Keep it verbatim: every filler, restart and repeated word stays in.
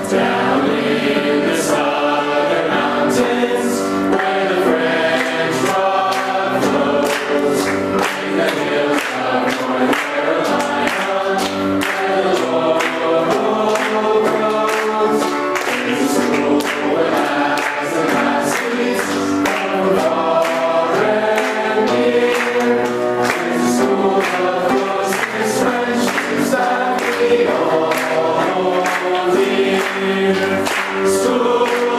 Down in the southern mountains, where the French rock flows, in the hills of North Carolina, where the laurel grows, there's a school where lads and lassies from far and near. There's a school of closeness, friendships that we all hold dear. School